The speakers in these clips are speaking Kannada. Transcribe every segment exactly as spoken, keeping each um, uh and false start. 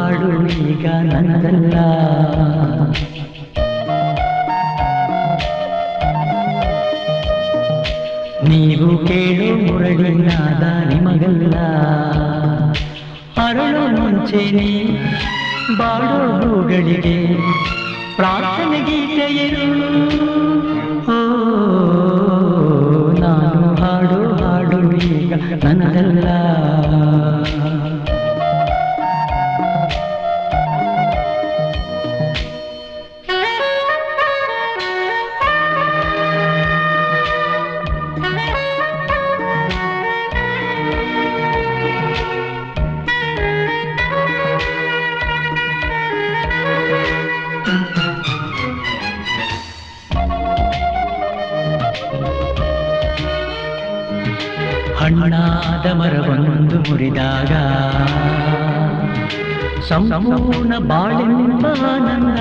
ಹಾಡು ಈಗ ನನ್ನದಲ್ಲ. ನೀವು ಕೇಳು ಮುರಳಿನಾದ ನಿಮಗಲ್ಲ. ಅರಳು ಮುಂಚೆನೆ ಬಾಡೋ ಹೂಗಳಿಗೆ ಪ್ರಾರ್ಥನೆ ಗೀತೆಯರು. ಓ ನಾನು ಹಾಡು ಹಾಡು ಈಗ ನನ್ನದಲ್ಲ. ಹಣ್ಣಾದ ಮರವೊಂದು ಮುರಿದಾಗ ಸಂಪೂರ್ಣ ಬಾಳೆಂಬ ಆನಂದ.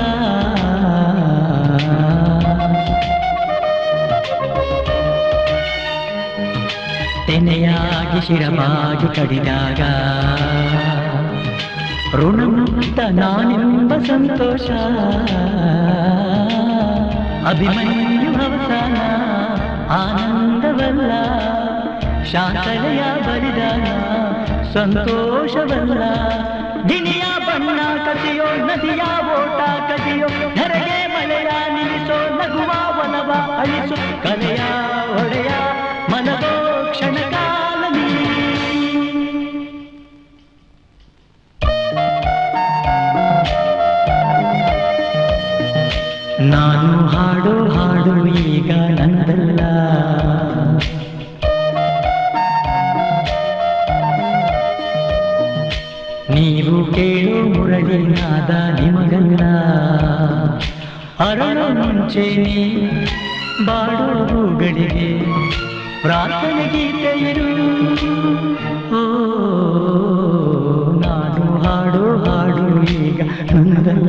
ತೆನೆಯಾಗಿ ಶಿರವಾಗಿ ಕಡಿದಾಗ ಋಣಮುಕ್ತ ನಾನೆಂಬ ಸಂತೋಷ. ಅಭಿಮನ್ಯು ಅವಸಾನ ಆನಂದವಲ್ಲ, ಶಾಂತಲೆಯ ಬಲಿದಾನ ಸಂತೋಷವಲ್ಲ. ಗಿಣಿಯ ಬಣ್ಣ ಕಸಿಯೋ ನದಿಯ ಓಟ ಕದಿಯೋ ಧರೆಗೆ ಮಳೆಯ ನಿಲ್ಲಿಸೋ ನಗುವ ಒಲವ ಅಳಿಸು. ಕಲೆಯ ಒಡೆಯ ಮನವೋ ಕ್ಷಣಕಾಲ ನೀ. ನಾನು ಹಾಡು ಹಾಡು ಈಗ ನನ್ನದಲ್ಲ. ನೀವು ಕೇಳು ಮುರಳಿನಾದ ನಿಮಗಲ್ಲ. ಅರಳು ಮುಂಚೆನೆ ಬಾಡೋ ಹೂಗಳಿಗೆ ಪ್ರಾರ್ಥನೆ ಗೀತೆಯರು. ಓ ನಾನು ಹಾಡು ಹಾಡು ಈಗ ನನ್ನದಲ್ಲ.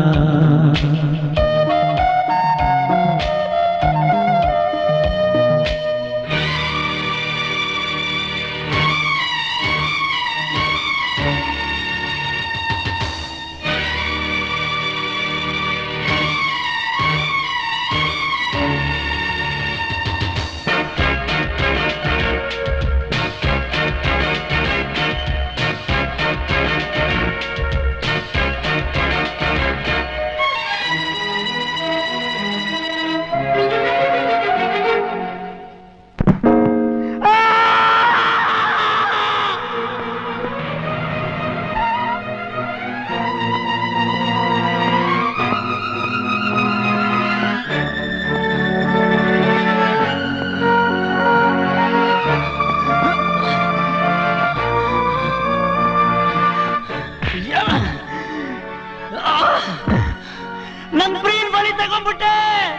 ನನ್ನ ಪ್ರೀನ್ ಬಲಿ ತಗೊಂಡ್ಬಿಟ್ಟೆ.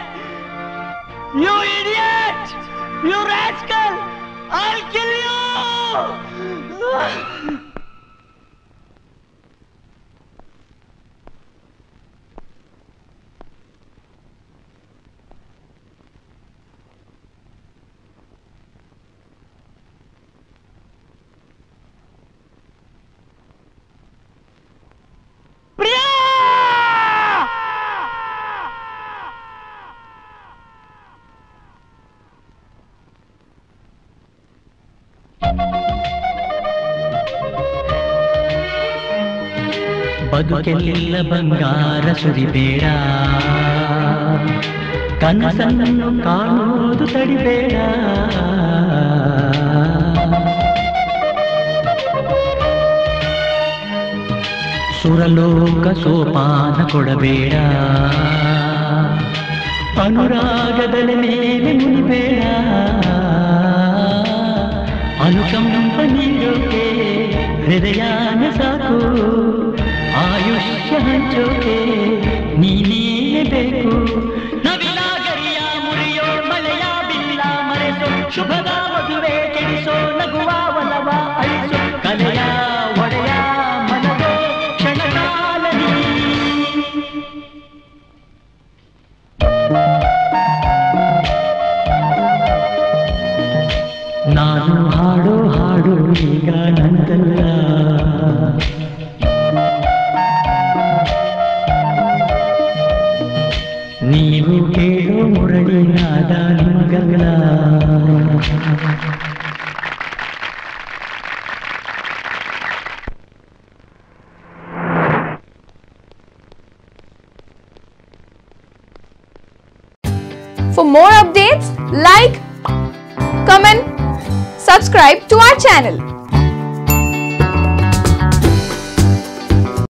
You idiot, you rascal, I'll kill you. ಬದುಕೆಲ್ಲ ಬಂಗಾರ ಸುರಿಬೇಡ, ಕನಸನ್ನು ಕಾಣುವುದು ತಡಿಬೇಡ. ಸುರಲೋಕ ಸೋಪಾನ ಕೊಡಬೇಡ, ಅನುರಾಗದಲ್ಲಿ ಮೇಲೆ ಮುನಿಬೇಡ. ಅನುಕಂಪ ನೀಡೋಕೆ ಹೃದಯಾನ ಸಾಕು, ಆಯುಷ್ಯ ಹಂಚೋಕೆ ನೀನೇ ಬೇಕು. ನವಿಲಾಗರಿಯ ಮುರಿಯೋ ಮಳೆಯ ಬಿಲ್ಲ ಮರೆಸೋ, ಶುಭದ ಮದುವೆ ಕೆಡಿಸೋ, ನಗುವ ಒಲವ ಅಳಿಸೋ, ಕಲೆಯ ಒಡೆಯ ಮನವೋ ಕ್ಷಣಕಾಲ ನೀ. ನಾನು ಹಾಡೋ ಹಾಡು ಈಗ ನನ್ನದಲ್ಲ. For more updates, like, comment, subscribe to our channel.